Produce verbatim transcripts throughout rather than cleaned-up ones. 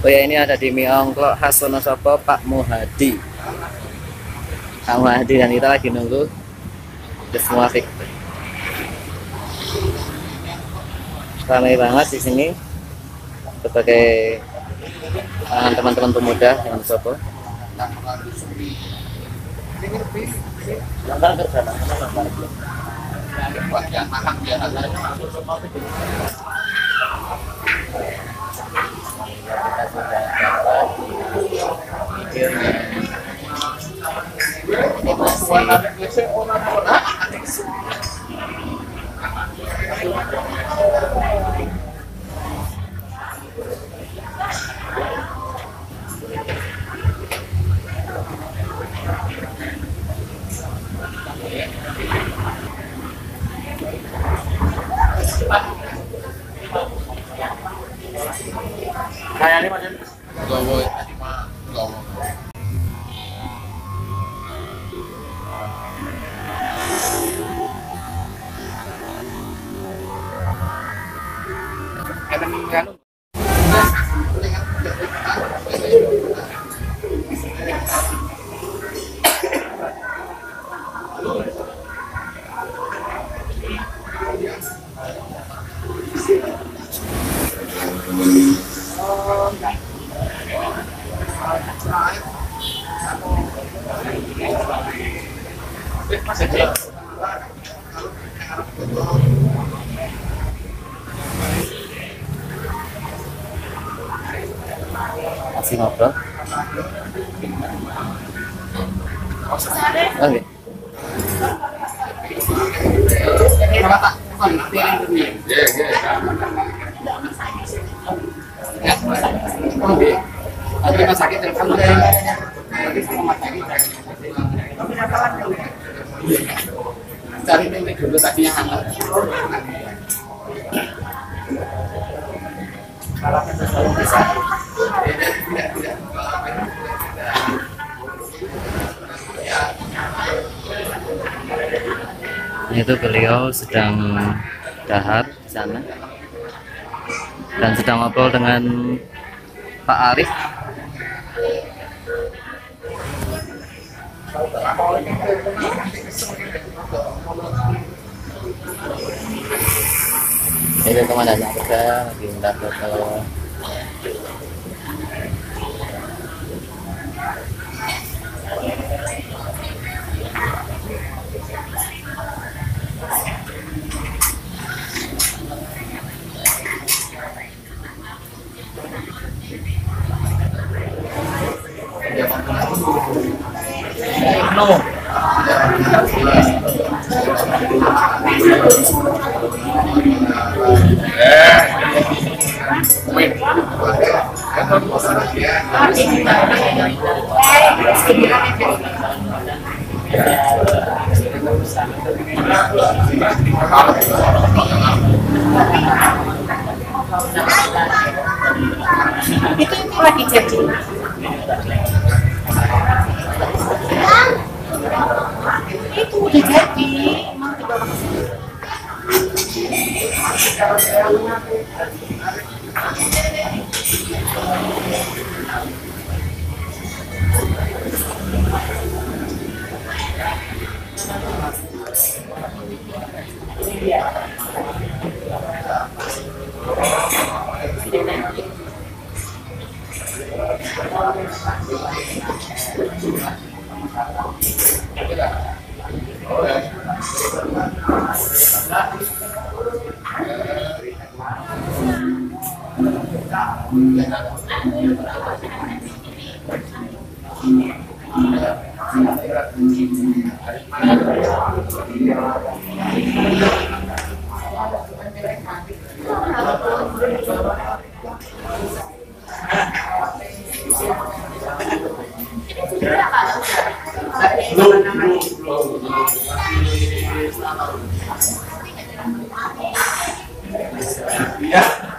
Oh ya, ini ada di mie ongklok khas Wonosobo Pak Muhadi. Pak Muhadi, dan kita lagi nunggu udah semua fix. Ramai banget di sini sebagai teman-teman pemuda yang Wonosobo. Ini masih kayaknya macam gawe gawe ada minggu masih ngobrol. Oke. Rumah sakit telepon cari ini dulu tadinya hangat. Itu beliau sedang dahar di sana dan sedang ngobrol dengan Pak Arif. Ini komandannya kita lagi minta foto. No. Itu itu lagi jadi. Itu udah jadi, mau dibawa ke sini. Ya.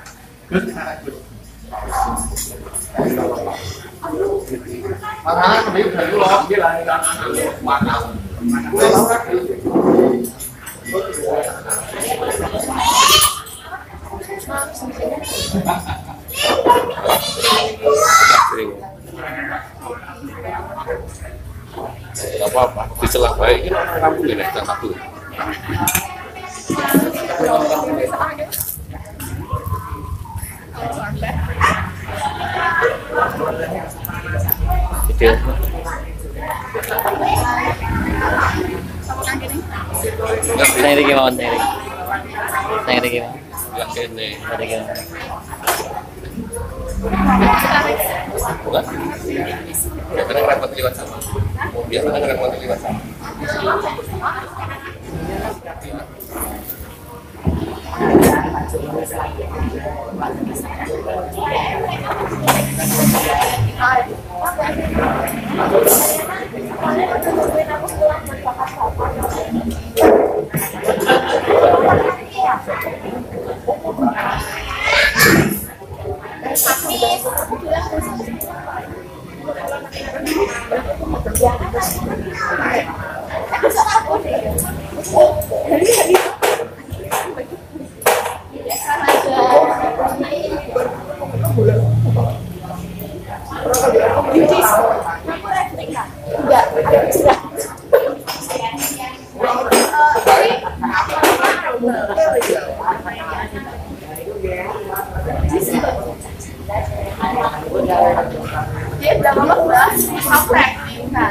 Makanya kembali dari luar dia lari ke mana? Mana? apa-apa di celah baik ini orang kampung ini dan satu video saya ini gimana saya ini saya ini gimana yang ini saya ini gimana bukan biasanya repot lewat sama biasanya repot lewat sama Dia udah lama udah sampai nah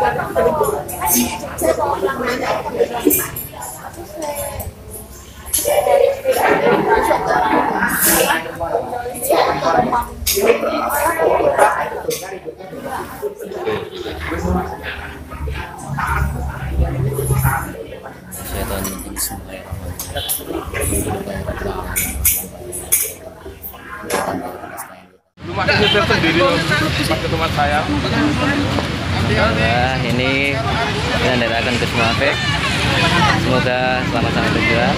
Syaitan semua yang rumah ini tersendiri loh pakai tempat saya. Nah, ini yang datangkan ke Smafik. Semoga selamat sampai tujuan.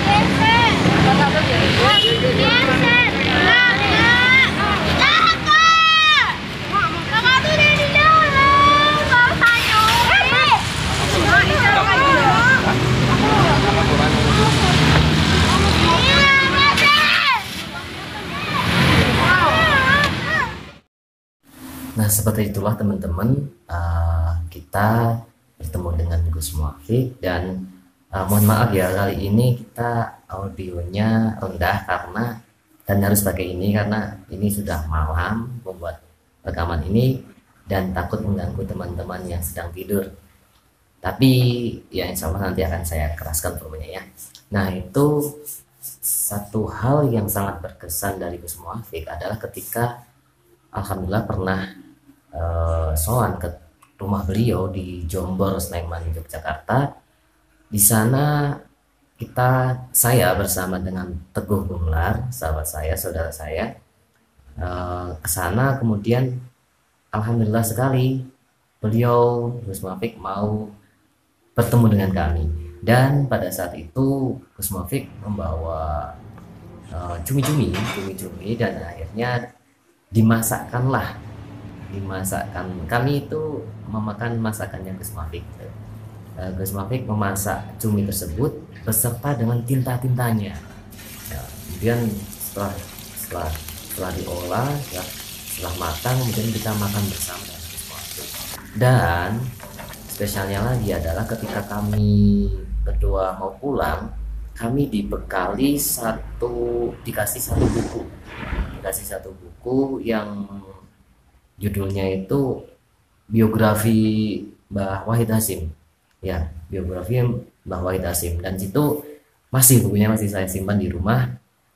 Nah, seperti itulah teman-teman, uh, kita bertemu dengan Gus Muafiq dan uh, mohon maaf ya kali ini kita audionya rendah karena dan harus pakai ini karena ini sudah malam membuat rekaman ini dan takut mengganggu teman-teman yang sedang tidur. Tapi ya insya Allah nanti akan saya keraskan volumenya ya. Nah, itu satu hal yang sangat berkesan dari Gus Muafiq adalah ketika alhamdulillah pernah uh, sowan ke rumah beliau di Jombor, Sleman, Yogyakarta. Di sana kita, saya bersama dengan Teguh Gumelar, sahabat saya, saudara saya, uh, ke sana. Kemudian alhamdulillah sekali beliau Gus Muafiq mau bertemu dengan kami. Dan pada saat itu Gus Muafiq membawa uh, cumi-cumi, cumi-cumi dan akhirnya dimasakkanlah dimasakkan kami itu memakan masakannya Gus Muafiq. uh, Gus Muafiq memasak cumi tersebut beserta dengan tinta-tintanya ya, kemudian setelah setelah setelah diolah ya, setelah matang kemudian kita makan bersama dengan Gus Muafiq. Dan spesialnya lagi adalah ketika kami berdua mau pulang, kami dibekali satu dikasih satu buku dikasih satu buku yang judulnya itu biografi Mbah Wahid Hasyim ya, biografi Mbah Wahid Hasyim, dan situ masih bukunya masih saya simpan di rumah.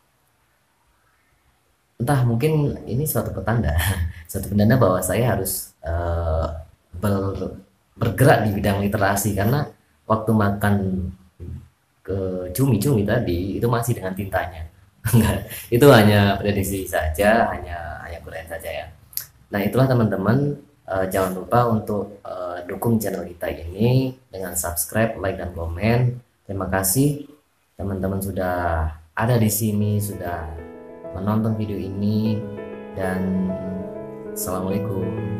Entah mungkin ini suatu petanda suatu petanda bahwa saya harus uh, ber, bergerak di bidang literasi, karena waktu makan ke cumi-cumi tadi itu masih dengan tintanya. Enggak, itu hanya prediksi saja, hanya hanya kurang saja ya. Nah, itulah teman-teman, uh, jangan lupa untuk uh, dukung channel kita ini dengan subscribe, like dan komen. Terima kasih teman-teman sudah ada di sini, sudah menonton video ini, dan assalamualaikum.